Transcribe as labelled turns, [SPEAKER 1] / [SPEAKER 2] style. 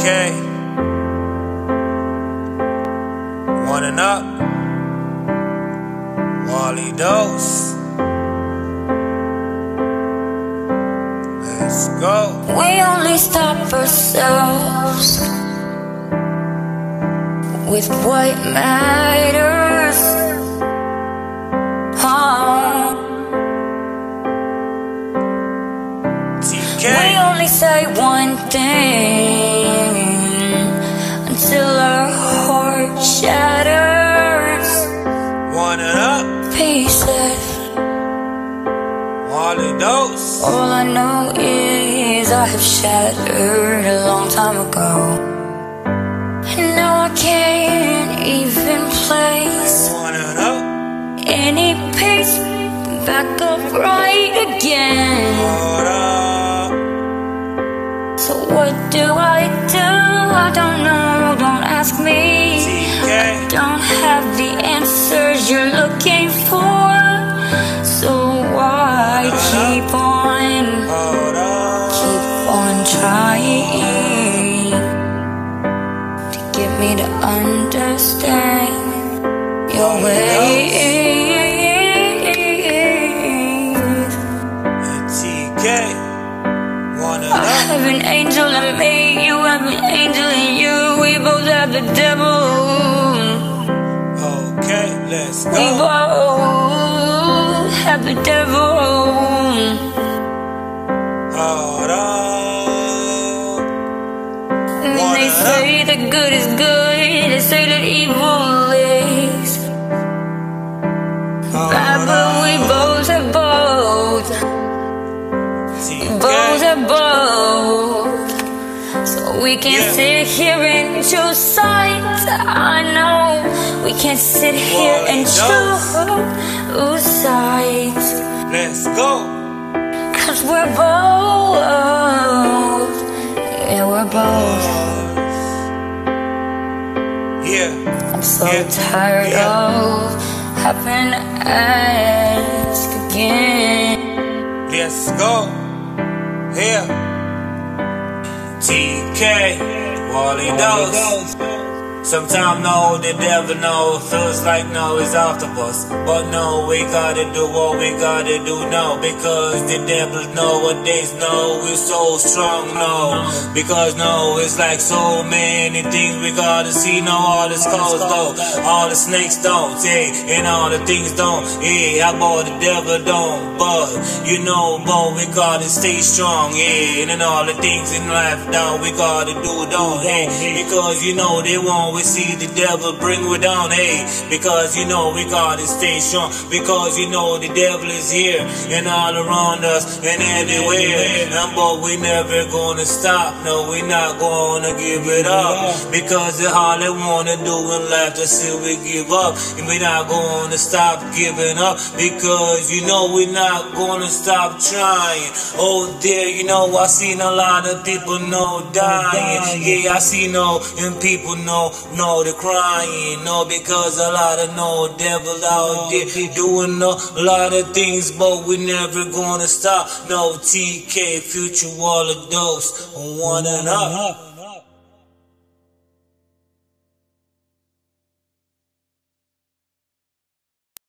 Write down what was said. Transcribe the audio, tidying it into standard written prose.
[SPEAKER 1] TK, one and up, Wally Dose. Let's go.
[SPEAKER 2] We only stop ourselves with what matters. We only say one thing until our heart shatters.
[SPEAKER 1] One and up,
[SPEAKER 2] pieces.
[SPEAKER 1] Wally Dose.
[SPEAKER 2] All I know is I have shattered a long time ago, and now I can't even place
[SPEAKER 1] One and up,
[SPEAKER 2] any pace back up right again.
[SPEAKER 1] hold up.
[SPEAKER 2] So what do? I don't know, don't ask me.
[SPEAKER 1] TK,
[SPEAKER 2] I don't have the answers you're looking for, so why keep on
[SPEAKER 1] hold up.
[SPEAKER 2] trying to get me to understand your ways.
[SPEAKER 1] TK, one and
[SPEAKER 2] I
[SPEAKER 1] up.
[SPEAKER 2] have an angel in me, you have an angel in you. We both have the devil.
[SPEAKER 1] Okay, let's
[SPEAKER 2] We
[SPEAKER 1] go.
[SPEAKER 2] both have the devil.
[SPEAKER 1] Hold up.
[SPEAKER 2] And they say that good is good, they say that evil is bad, but we both have both. Both
[SPEAKER 1] TK,
[SPEAKER 2] have both. So we can sit here and choose sides. I know we can sit here and choose sides,
[SPEAKER 1] let's go.
[SPEAKER 2] 'cause we're both, yeah, we're both.
[SPEAKER 1] Yeah,
[SPEAKER 2] I'm so
[SPEAKER 1] Yeah.
[SPEAKER 2] tired
[SPEAKER 1] Yeah.
[SPEAKER 2] of having to ask again.
[SPEAKER 1] let's go. Here, TK, Wally Dose. Sometimes no, the devil know, feels like no, it's after us. But no, we gotta do what we gotta do now. Because the devil nowadays know we're so strong now. Because no, it's like so many things we gotta see now. All the skulls though, all the snakes don't, yeah, and all the things don't, yeah. I bought the devil don't, but you know, boy, we gotta stay strong, yeah. And all the things in life down, we gotta do don't, hey. Because you know they won't. We see the devil bring we down, hey, because you know we gotta stay strong, because you know the devil is here and all around us and everywhere, and but we never gonna stop, no, we not gonna give it up, because it's all they wanna do in life to see we give up, and we not gonna stop giving up, because you know we not gonna stop trying. Oh dear, you know I seen a lot of people no dying, yeah, I see no, and people no the crying, no, because a lot of no devil out there doing a lot of things, but we never gonna stop. No, TK, future Wally Dose, one and up.